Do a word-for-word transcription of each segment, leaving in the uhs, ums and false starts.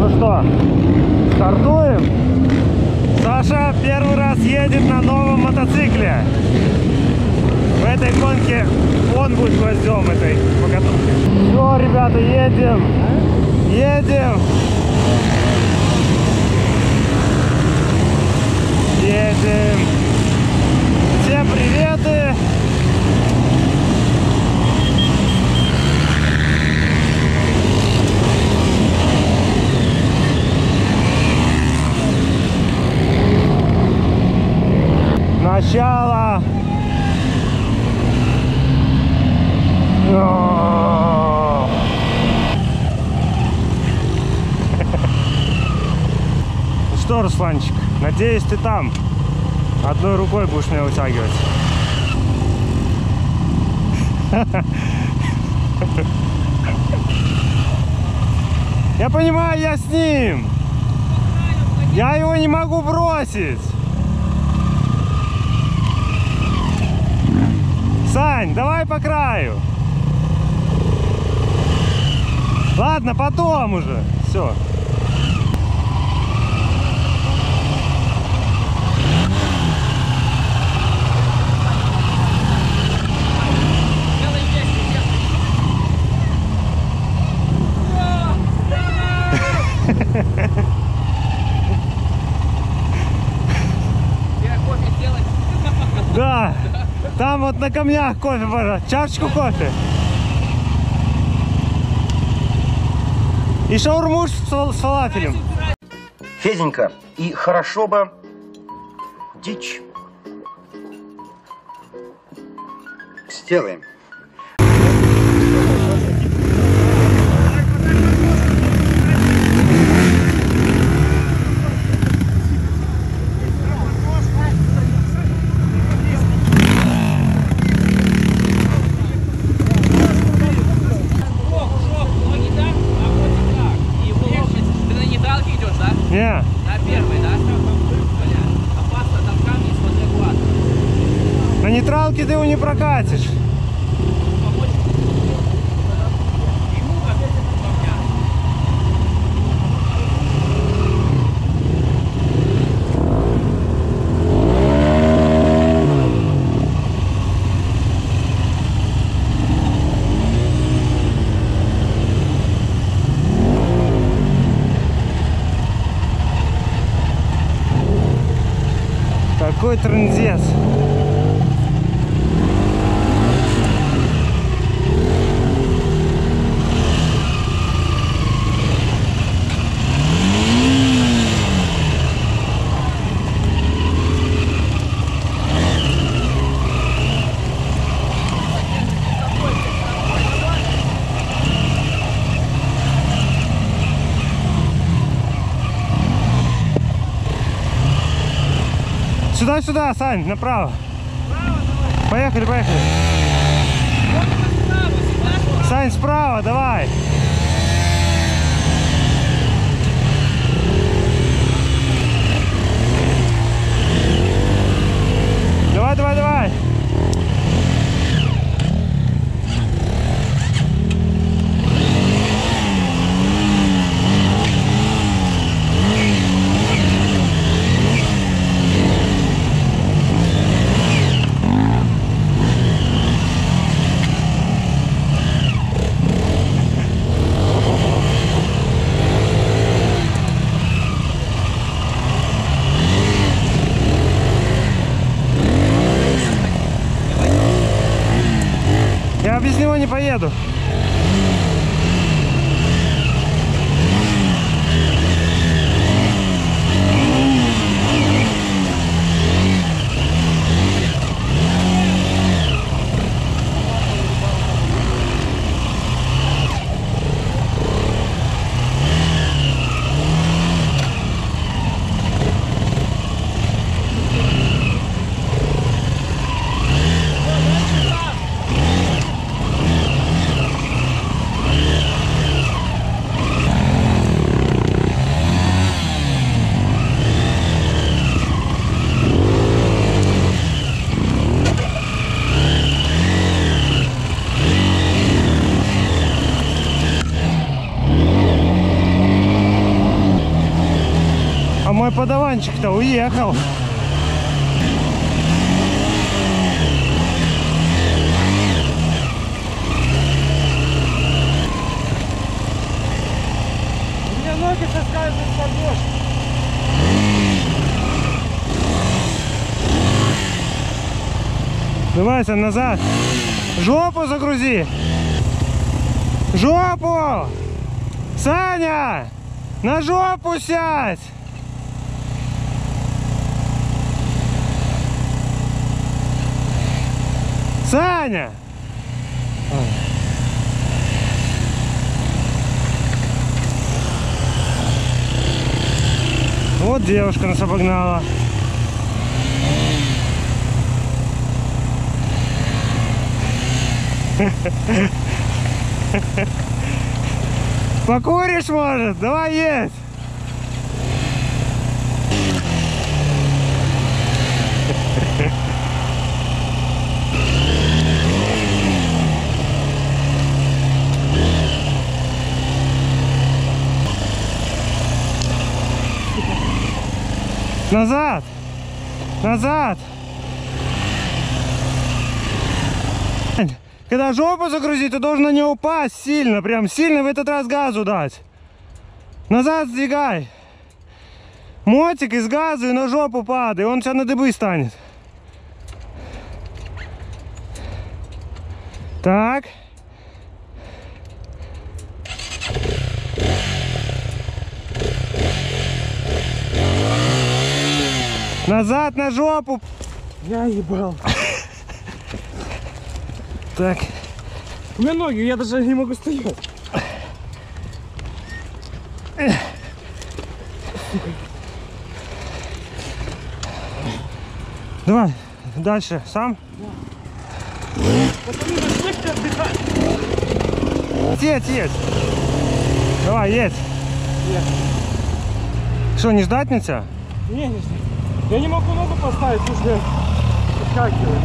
Ну что, стартуем? Саша первый раз едет на новом мотоцикле. В этой гонке он будет гвоздем этой покатушки. Все, ребята, едем. Едем. Едем. Всем приветы. Начало. Что, Русланчик, надеюсь, ты там одной рукой будешь меня вытягивать. Я понимаю, я с ним. Я его не могу бросить. Сань, давай по краю. Ладно, потом уже. Все. Да, там вот на камнях кофе, пожалуйста. Чашечку кофе. И шаурму с фалафелем. Феденька, и хорошо бы дичь. Сделаем. Не. На первый, да? Опасно, там камни, смотри, глаз. На нейтралке ты его не прокатишь. Какой трындец. Сюда-сюда, Сань, направо. Поехали, поехали. Сань, справа, давай. Давай, давай, давай. Я без него не поеду. А мой подаванчик-то уехал. У меня ноги соскальзывают в подошву. Давайте назад. Жопу загрузи. Жопу! Саня! На жопу сядь! Саня! Вот девушка нас обогнала. Покуришь, может? Давай есть! Назад! Назад! Когда жопу загрузить, ты должен на нее упасть сильно, прям сильно в этот раз газу дать. Назад сдвигай. Мотик из газа и на жопу падай, он тебя на дыбы станет. Так. Назад на жопу. Я ебал. Так. У меня ноги, я даже не могу стоять. Давай, дальше, сам. Пацаны, начните отдыхать. Едь, едь. Давай, едь. Нет. Что, не ждать мне тебя? Не, не, я не могу ногу поставить, слушай, подскакивает.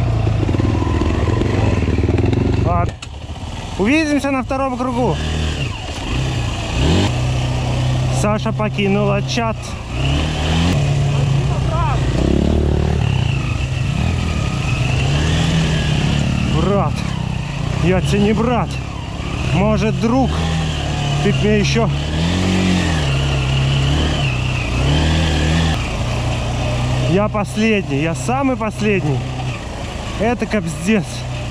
Ладно. Увидимся на втором кругу. Саша покинула чат. Брат, я тебе не брат. Может, друг. Ты мне еще... Я последний, я самый последний. Это капздец.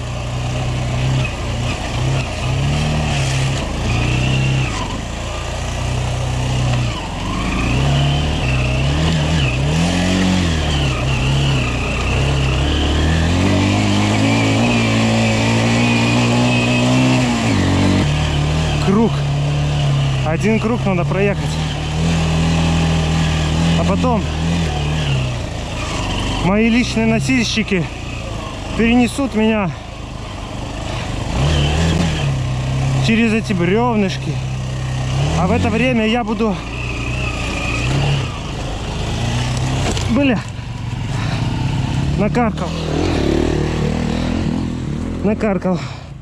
Круг. Один круг надо проехать. А потом мои личные носильщики перенесут меня через эти бревнышки. А в это время я буду... Бля! Накаркал. Накаркал.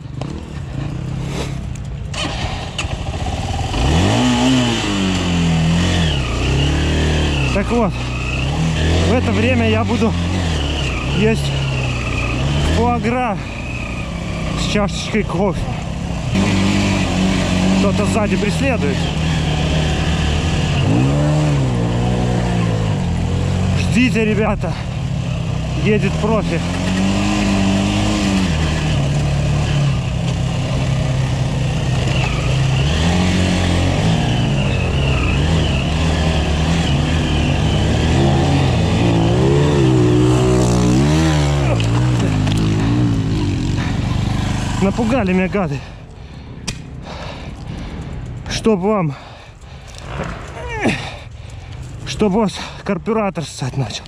Так вот, в это время я буду есть фуагра с чашечкой кофе. Кто-то сзади преследует. Ждите, ребята, едет профи. Напугали меня, гады. Чтоб вам... Чтоб вас карбюратор ссать начал.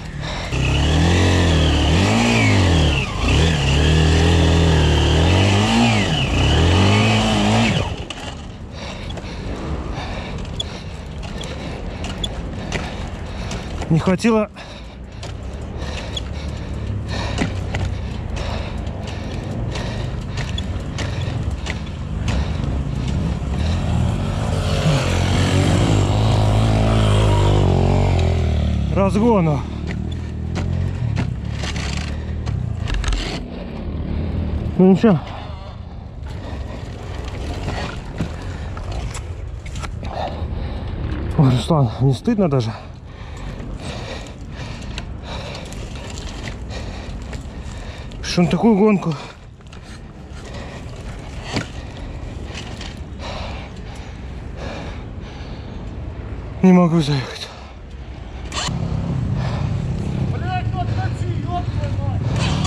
Не хватило... разгону. Ну ничего. Ой, Руслан, не стыдно даже? Что он такую гонку? Не могу заехать. Блять, вот хочу, ёб твою мать.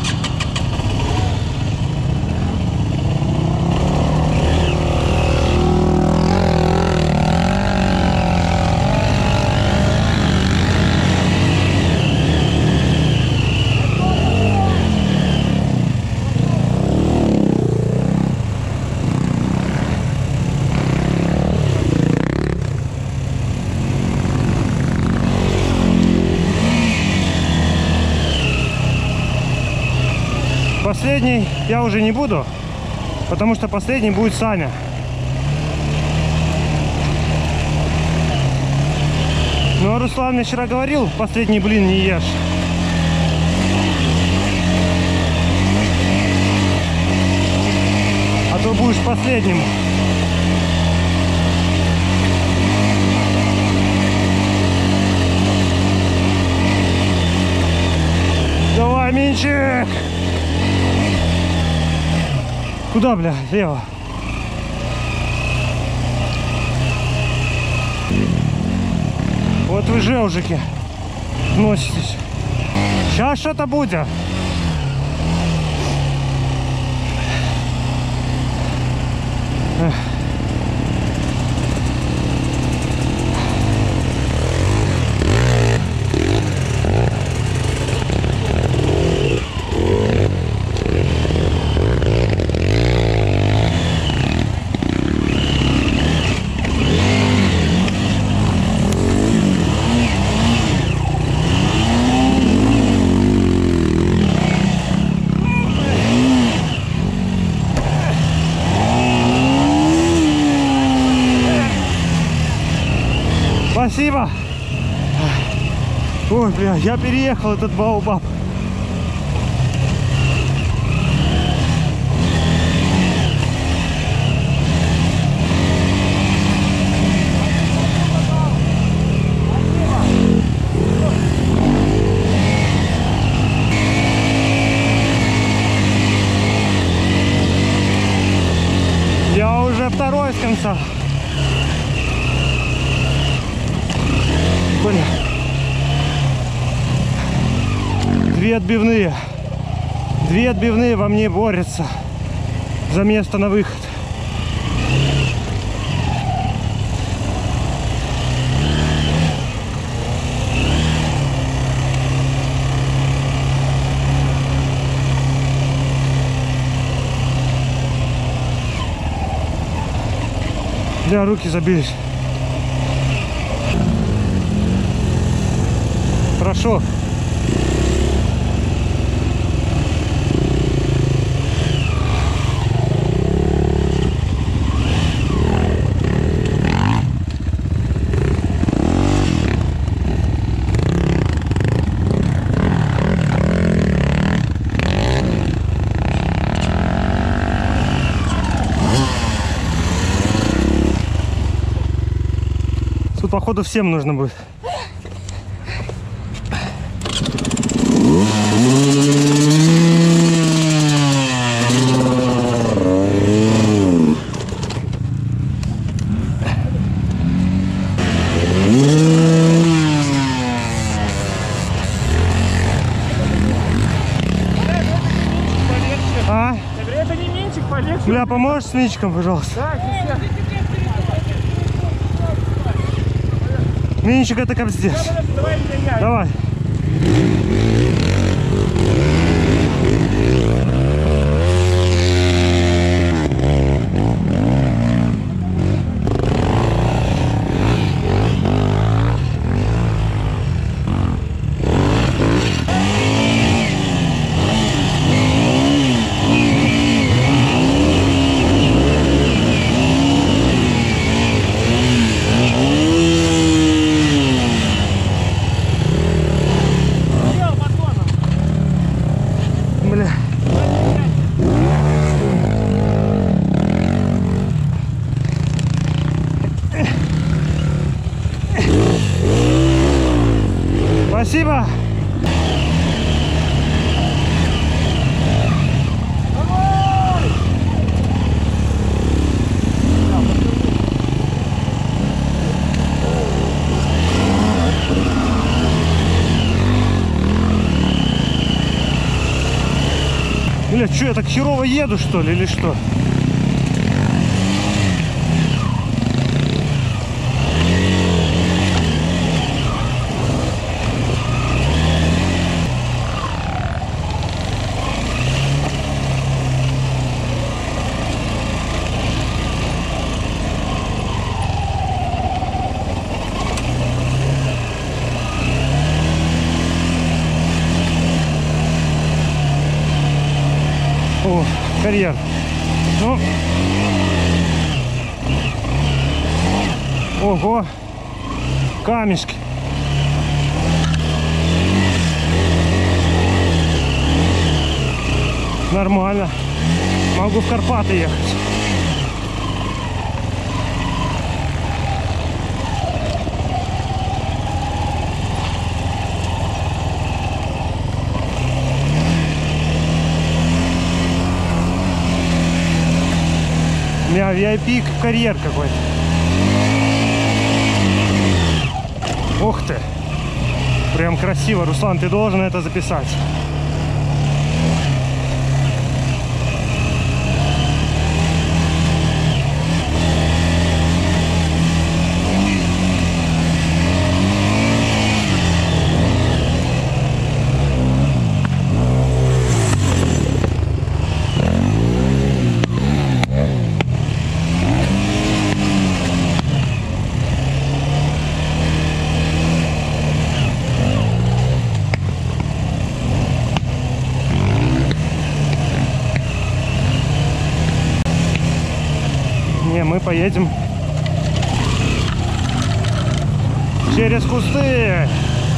Последний я уже не буду, потому что последний будет Саня. Ну а Руслан мне вчера говорил, последний блин не ешь. А то будешь последним. Давай, Минчик! Куда, бля? Лево. Вот вы жевжики носитесь. Сейчас что-то будет. Эх. Спасибо. Ой, бля, я переехал этот баобаб. Я уже второй с конца. Бля. Две отбивные. Две отбивные во мне борются за место на выход. Бля, руки забились. Хорошо. Тут, походу, всем нужно будет. А? Это не Минчик, полегче. Бля, поможешь с Минчиком, пожалуйста? Да, сейчас. Минчик, это как здесь. Давай меня. Давай. Спасибо. Бля, что я так херово еду, что ли, или что? О, карьер. Ну. Ого. Камешки. Нормально. Могу в Карпаты ехать. У меня ви ай пи карьер какой-то. Ух ты. Прям красиво. Руслан, ты должен это записать. Мы поедем через кусты.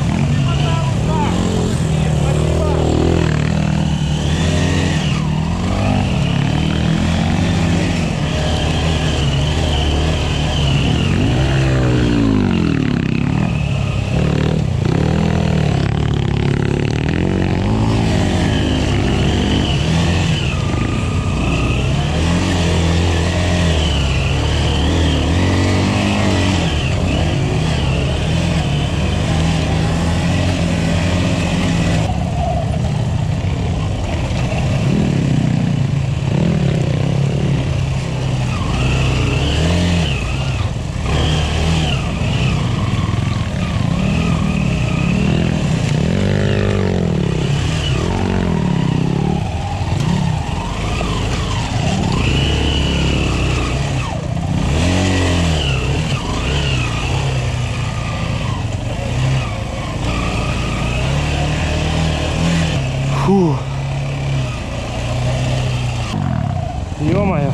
Фу. Ё-моё.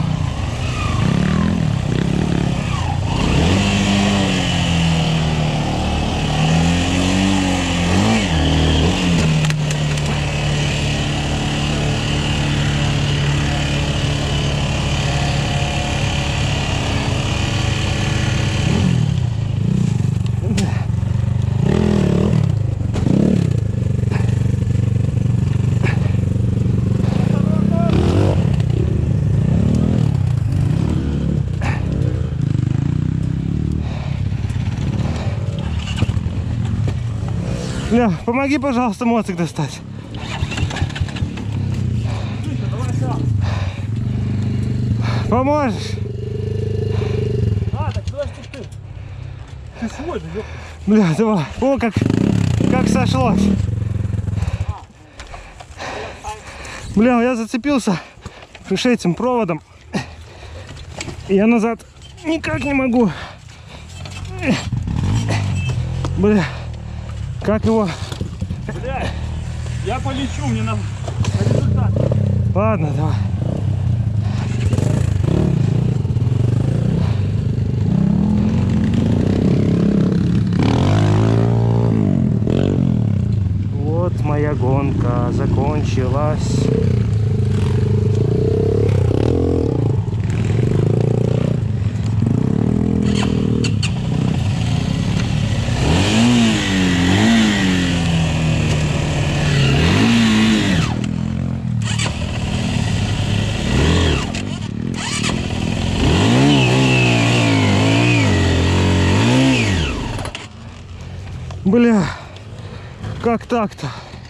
Бля, помоги, пожалуйста, мотик достать. Поможешь? А, так подожди ты. Ты свой, да, ёпта. Бля, давай. О, как, как сошлось. Бля, я зацепился этим проводом. И я назад никак не могу. Бля, как его... Бля, я полечу, мне на, на результат. Ладно, давай. Вот моя гонка закончилась. Бля, как так-то?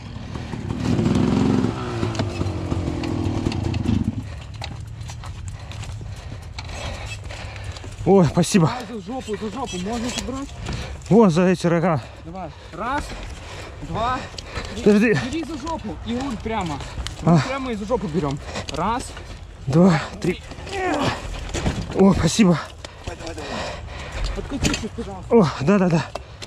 Ой, спасибо. За жопу, за жопу, можно собрать? Вот за эти рога. Давай. Раз, два, Подожди. бери за жопу и руль прямо. А. Прямо и за жопу берем. Раз. Два, три. О, спасибо. Подкати чуть, пожалуйста. О, да-да-да.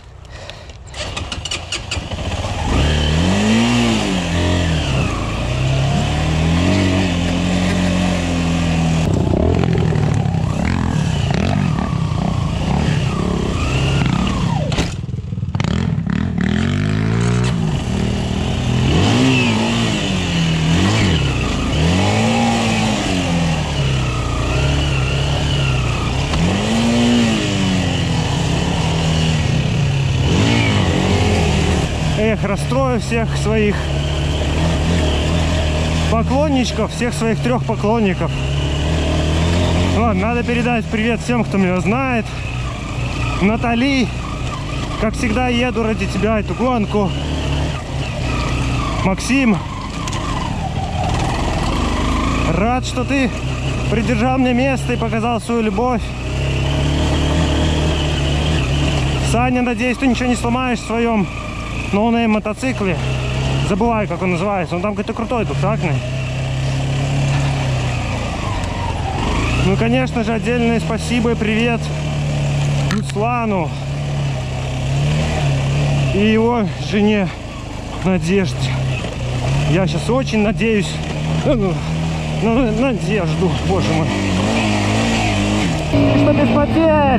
Эх, расстрою всех своих поклонничков, всех своих трех поклонников. Ладно, надо передать привет всем, кто меня знает. Натали, как всегда, еду ради тебя эту гонку. Максим, рад, что ты придержал мне место и показал свою любовь. Саня, надеюсь, ты ничего не сломаешь в своем ноунейм мотоцикле. Забываю, как он называется. Он там какой-то крутой, двухтактный. Ну и, конечно же, отдельное спасибо и привет Руслану и его жене Надежде. Я сейчас очень надеюсь ну, на Надежду, боже мой. И что без потерь?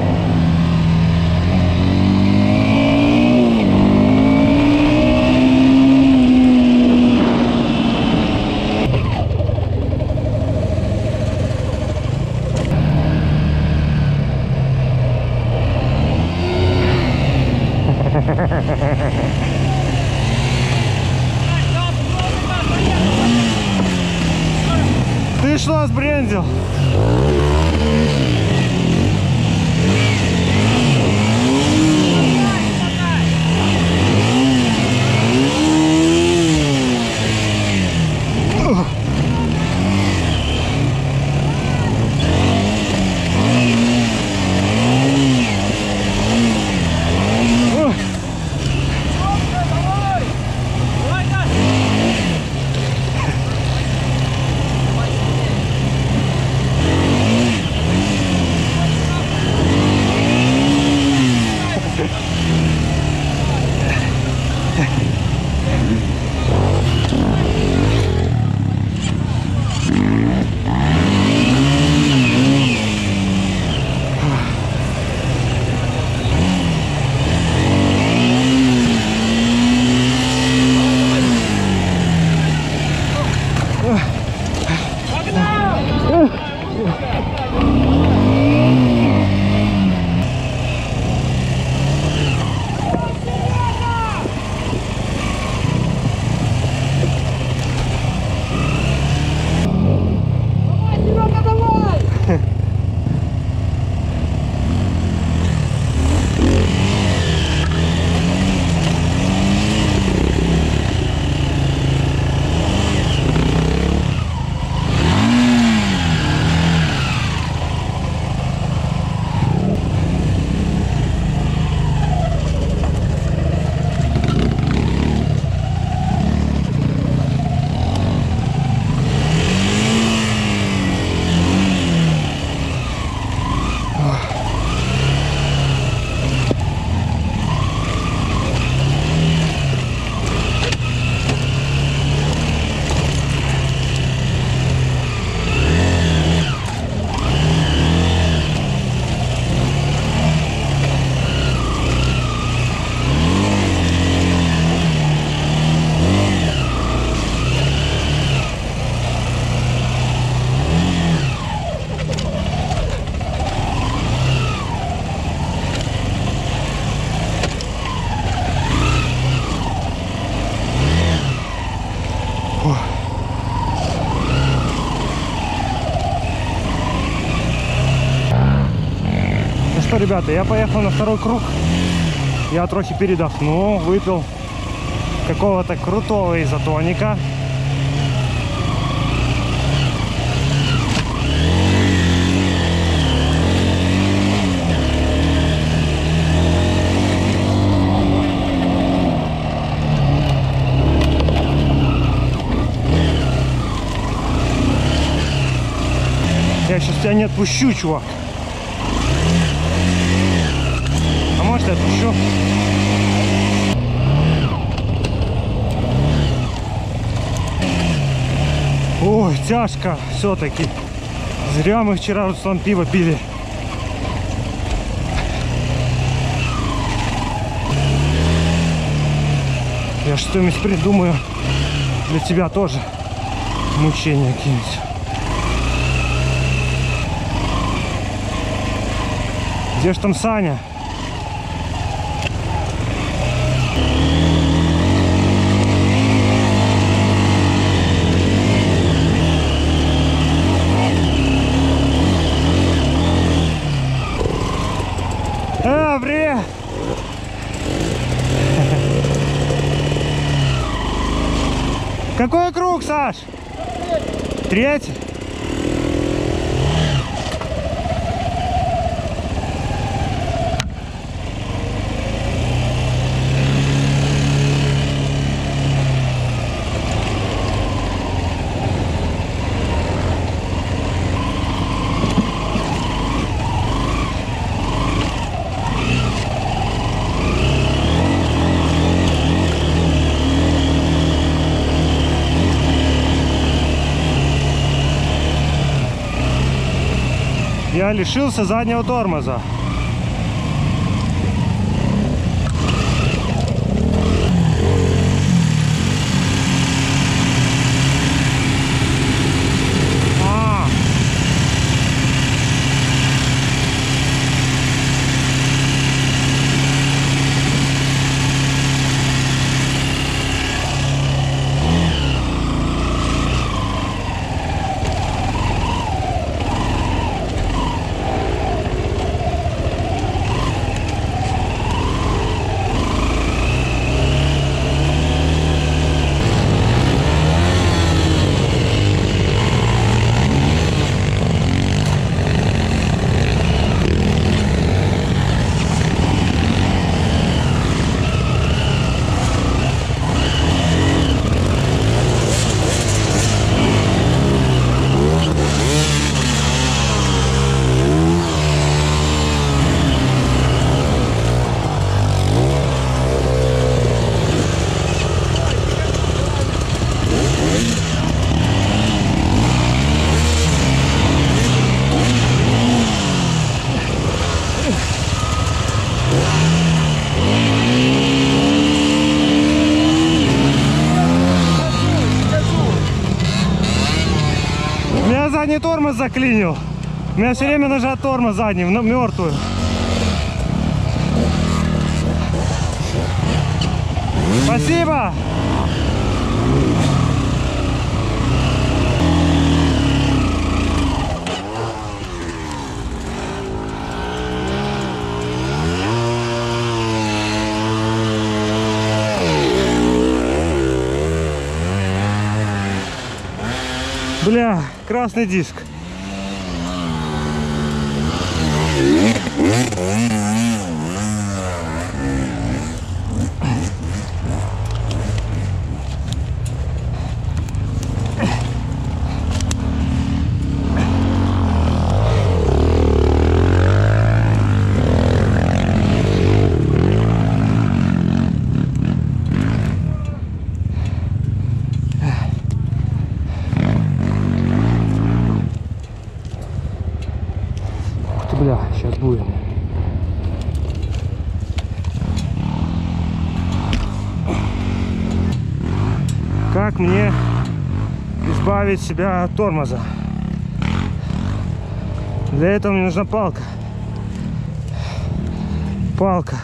Ты что сбрендил? Ну что, ребята, я поехал на второй круг. я трохи передохну, выпил какого-то крутого изотоника. Я сейчас тебя не отпущу, чувак. А может, я отпущу? Ой, тяжко все-таки. Зря мы вчера, Руслан, пиво пили. Я что-нибудь придумаю для тебя тоже. Мучение какие-нибудь. Где ж там Саня? А, привет! Какой круг, Саш? Третий? Я лишился заднего тормоза. А. Меня задний тормоз заклинил. У меня все время нажат тормоз задний, в мертвую. Спасибо! Бля, красный диск. Бля, сейчас будет. Как мне избавить себя от тормоза? Для этого мне нужна палка. Палка.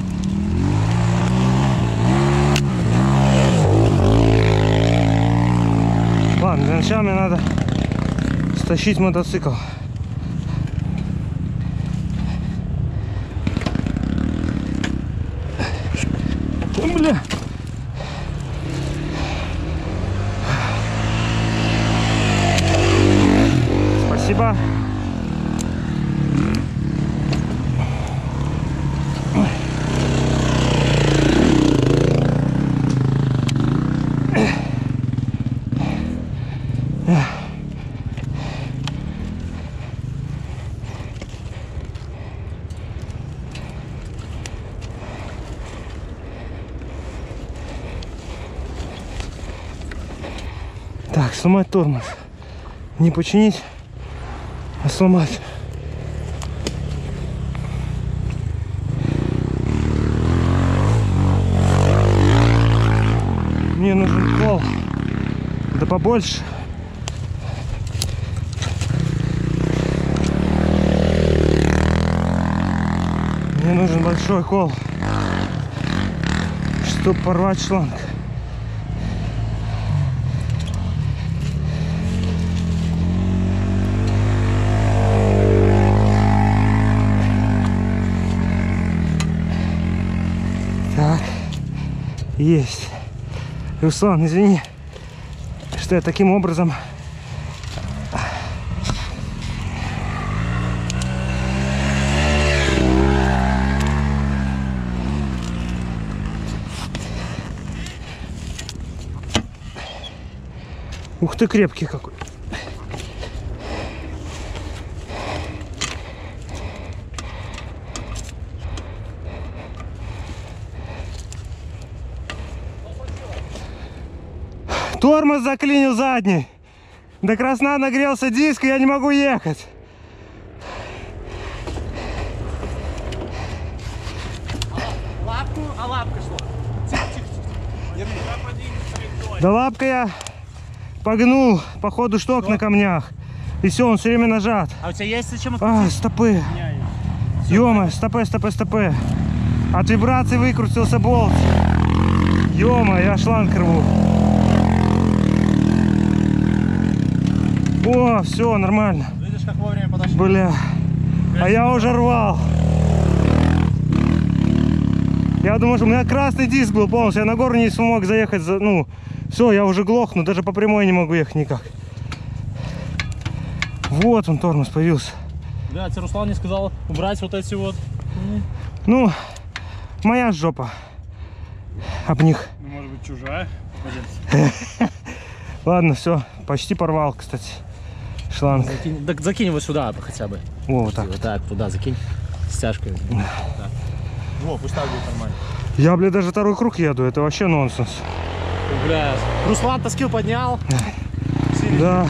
Ладно, для начала мне надо стащить мотоцикл. Бля. Спасибо. Так, сломать тормоз. Не починить, а сломать. Мне нужен кол. Да побольше. Мне нужен большой кол, чтобы порвать шланг. Так, есть. Руслан, извини, что я таким образом Ух ты, крепкий какой. Тормоз заклинил задний. До красна нагрелся диск, и я не могу ехать. Лапку, а лапка что? Тихо, тихо, тихо. Да лапка я погнул, походу шток на камнях. И все, он все время нажат. А у тебя есть зачем? А, стопы. Ё-моё, стопы, стопы, стопы. От вибрации выкрутился болт. Ё-моё, я шланг рву. О, все, нормально. Видишь, как вовремя подошел? Бля. А я уже рвал. Я думал, что у меня красный диск был полностью. Я на гору не смог заехать. За... Ну, все, я уже глохну. Даже по прямой не могу ехать никак. Вот он, тормоз появился. Да, тебе Руслан не сказал убрать вот эти вот. Ну, моя жопа. Об них. Ну, может быть, чужая. Ладно, все. Почти порвал, кстати. Шланг. Закинь, так закинь его сюда хотя бы. О, вот так. Вот так, туда закинь. Стяжкой. Да. Во, пусть так будет нормально. Я, бля, даже второй круг еду. Это вообще нонсенс. Бля, Руслан-то скилл поднял. Да.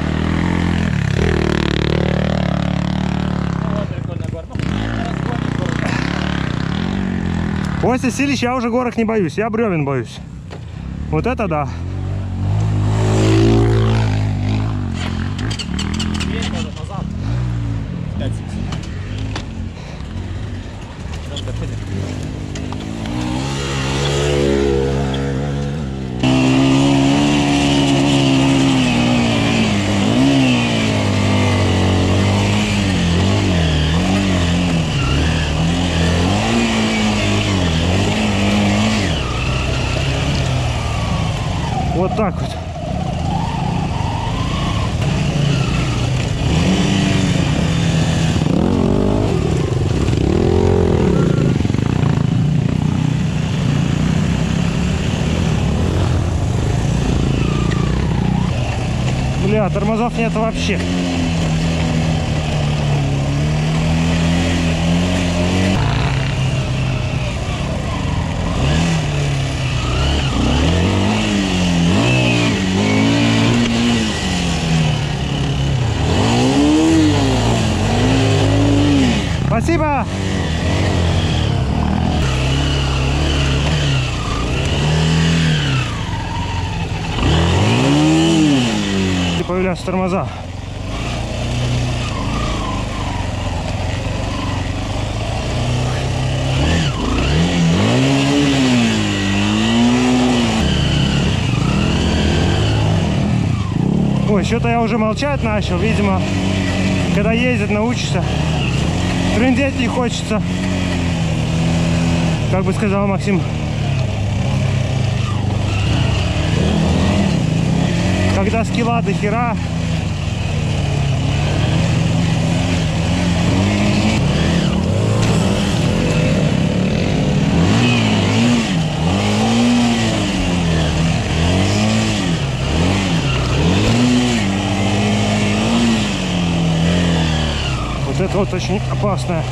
После Силищ я уже горок не боюсь. Я бревен боюсь. Вот это да. Вот так вот. Бля, тормозов нет вообще. Спасибо! И появляются тормоза. Ой, что-то я уже молчать начал, видимо, когда ездить научишься. Трындеть не хочется. Как бы сказал Максим, когда скилла до хера. Вот это вот очень опасно.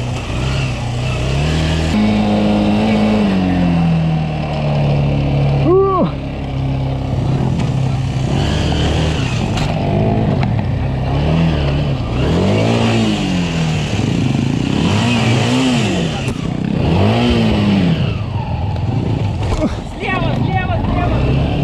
Ух! Слева, слева, слева.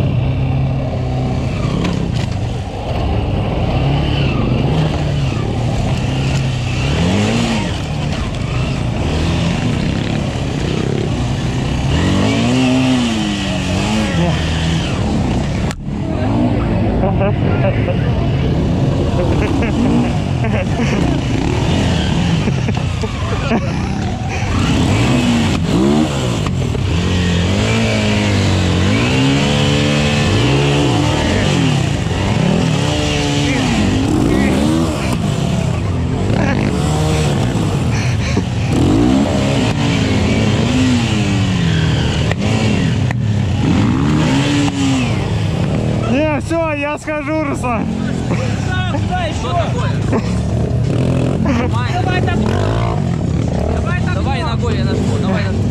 Не, все, я схожу, Руслан. Что такое? Давай так. Давай так. Давай ногой я нажму. Давай нажму.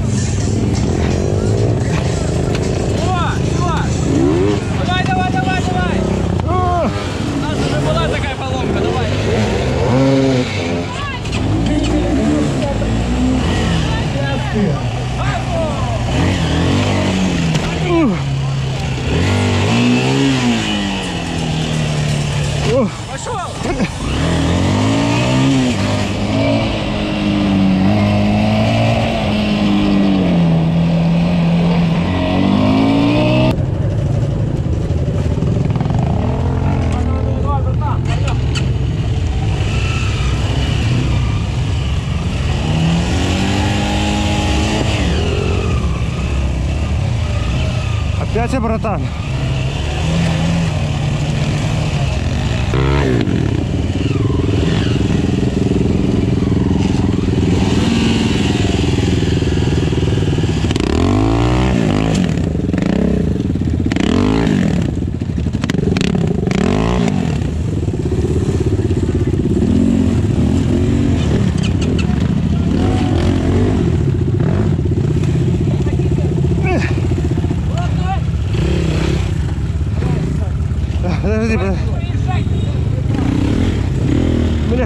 О, все. Давай, давай, давай, давай. У нас уже была такая поломка. Давай. Пошел. Опять, братан. Подожди, подожди. Бля.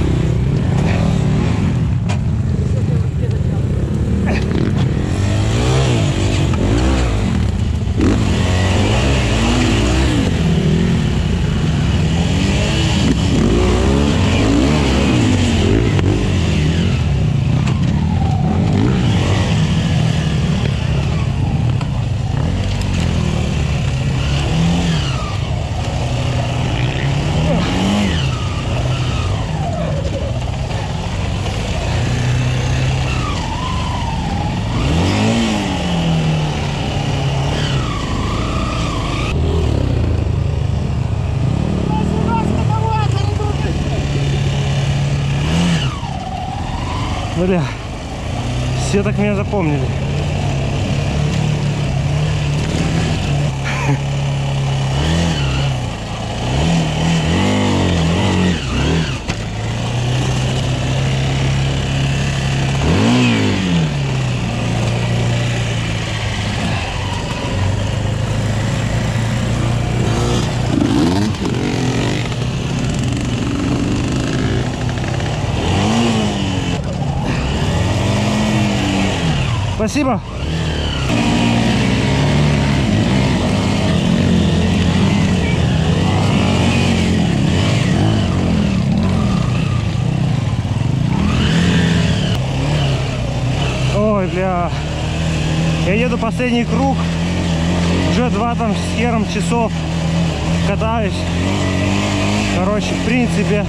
Бля, все так меня запомнили. Спасибо. Ой, бля. Я еду последний круг. Уже два там с хером часов катаюсь. Короче, в принципе,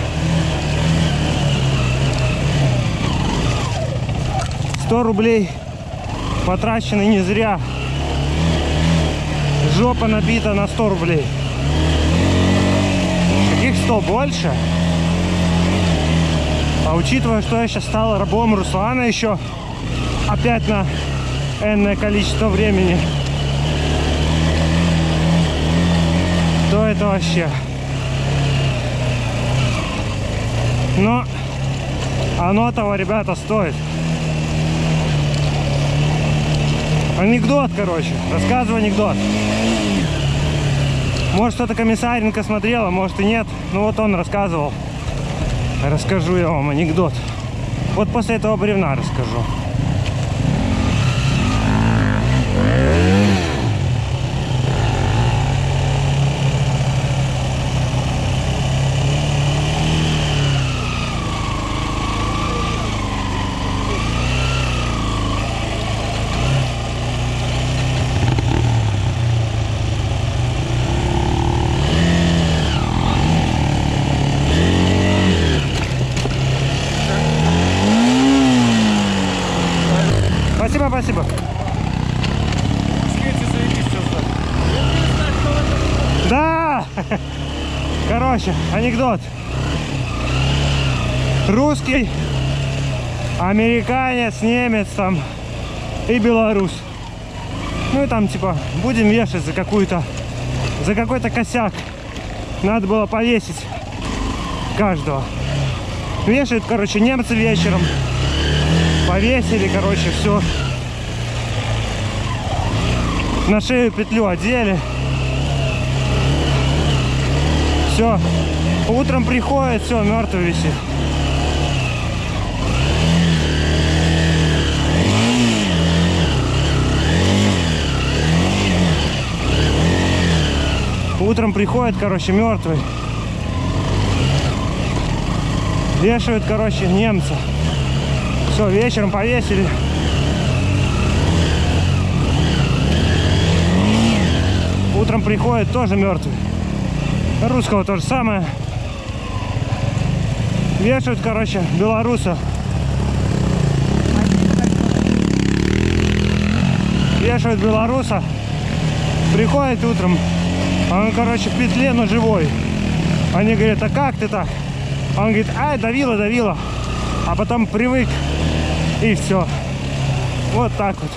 сто рублей потрачены не зря. Жопа набита на сто рублей. Каких сто больше? А учитывая, что я сейчас стал рабом Руслана еще опять на энное количество времени, то это вообще. Но оно того, ребята, стоит. Анекдот, короче. Рассказываю анекдот. Может, кто-то Комиссаренко смотрел, а может и нет. Ну вот он рассказывал. Расскажу я вам анекдот. Вот после этого бревна расскажу. Спасибо, спасибо. Да! Короче, анекдот. Русский, американец, немец там и белорус. Ну и там типа будем вешать за какую-то, за какой-то косяк. Надо было повесить каждого. Вешают, короче, немцы вечером. Повесили, короче, все. На шею петлю одели. Все. Утром приходит, все, мертвый висит. Утром приходит, короче, мертвый. Вешают, короче, немца. Все, вечером повесили. Утром приходит, тоже мертвый. Русского то же самое. Вешают, короче, белоруса. Вешают белоруса. Приходит утром. А он, короче, в петле, но живой. Они говорят, а как ты так? Он говорит, ай, давила, давила. А потом привык. И все. Вот так вот.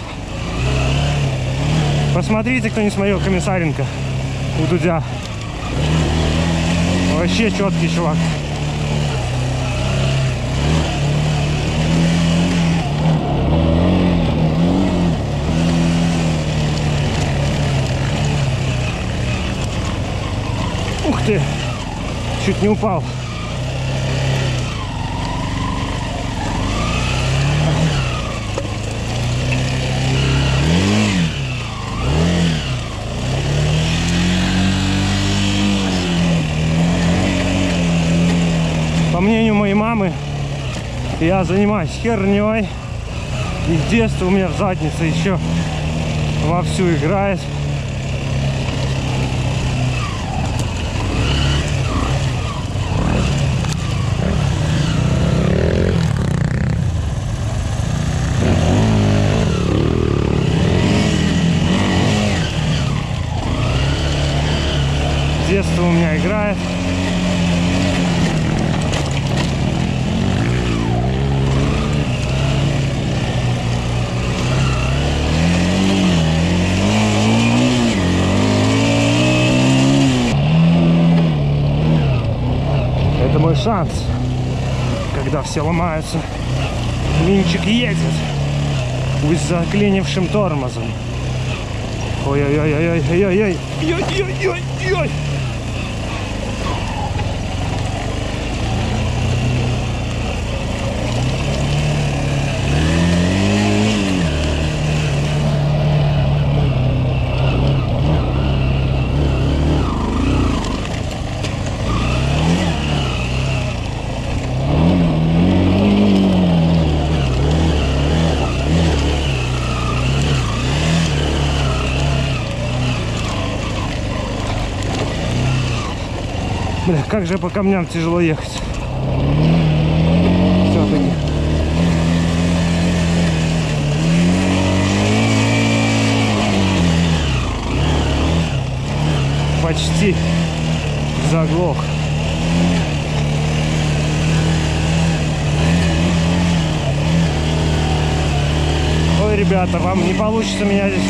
Посмотрите, кто не смотрел Комиссаренко у Дудя. Вообще четкий чувак. Ух ты! Чуть не упал. По мнению моей мамы, я занимаюсь херней. И с детства у меня в заднице еще вовсю играет. С детства у меня играет. Это мой шанс, когда все ломаются. Винчик едет, пусть с заклинившим тормозом. Ой-ой-ой-ой-ой-ой-ой. Ой-ой-ой-ой-ой. Бля, как же по камням тяжело ехать. Все-таки. почти заглох. Ой, ребята, вам не получится меня здесь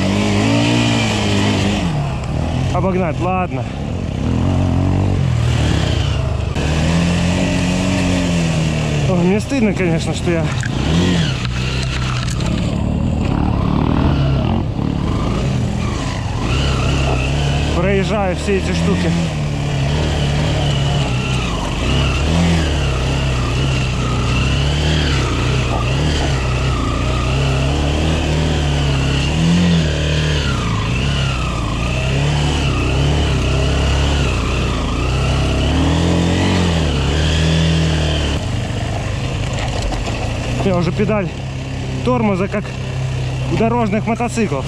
обогнать. Ладно. Ой, мне стыдно, конечно, что я проезжаю все эти штуки. Я уже педаль тормоза, как у дорожных мотоциклов.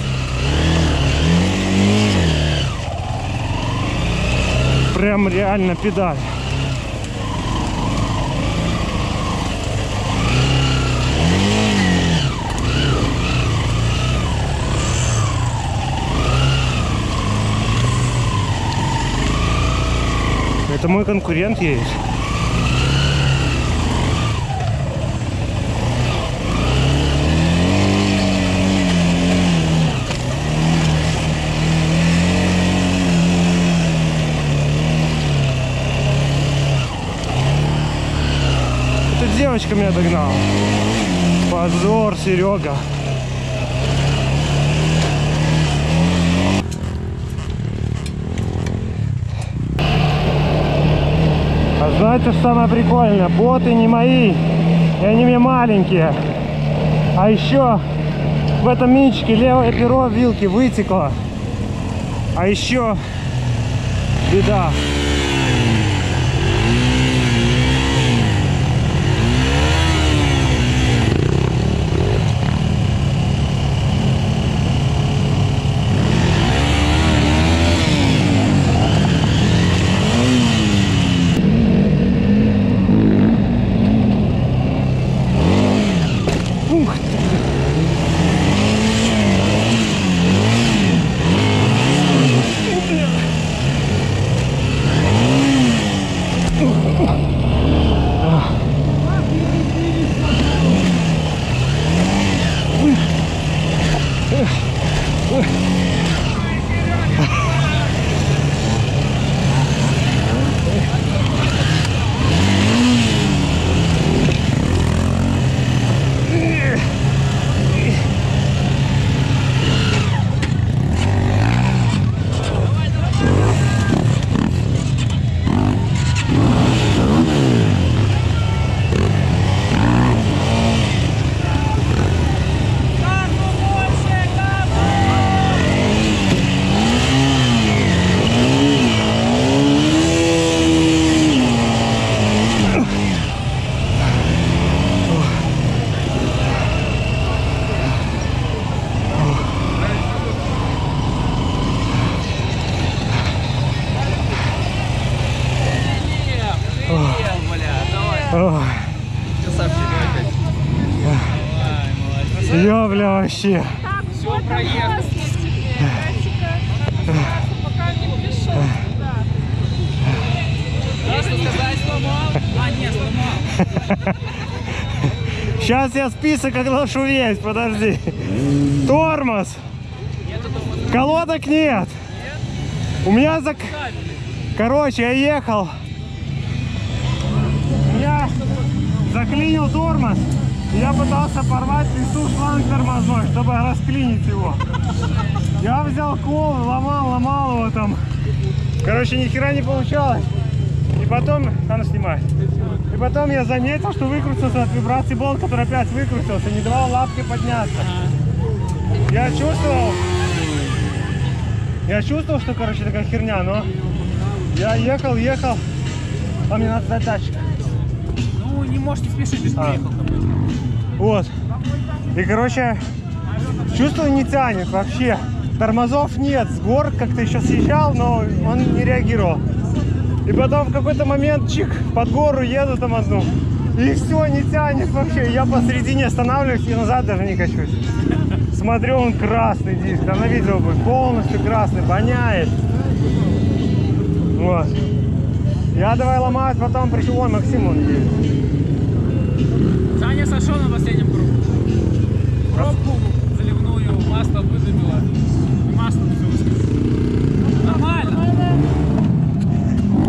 Прям реально педаль. Это мой конкурент едет. Девочка меня догнала. Позор, Серега. А знаете, что самое прикольное? Боты не мои, и они мне маленькие. А еще в этом минчике левое перо вилки вытекло. А еще беда. Я, бля, вообще. Так, все, проехал. Пока не пришел. Если сказать, сломал. А, нет, сломал. Сейчас я список оглашу весь, подожди. Тормоз. Колодок нет. У меня зак... Короче, я ехал. Я заклинил тормоз. Я пытался порвать лесу шланг тормозной, чтобы расклинить его. Я взял кол, ломал, ломал его там. Короче, ни хера не получалось. И потом, она снимает. И потом я заметил, что выкрутился от вибрации болт, который опять выкрутился, не давал лапке подняться. Я чувствовал, я чувствовал, что, короче, такая херня, но я ехал, ехал, а мне надо дать датчик. Ну, не можете спешить, если А. приехал. Вот. И, короче, чувство не тянет вообще. Тормозов нет. С гор как-то еще съезжал, но он не реагировал. И потом в какой-то момент, чик, под гору еду там одну. И все, не тянет вообще. Я посередине останавливаюсь и назад даже не качусь. Смотрю, он красный диск. Там на видео будет полностью красный, воняет. Вот. Я давай ломать, потом пришел. Вон Максим, он едет. Саня сошел на последнем кругу. Пробку заливную, масло выдавило. И масло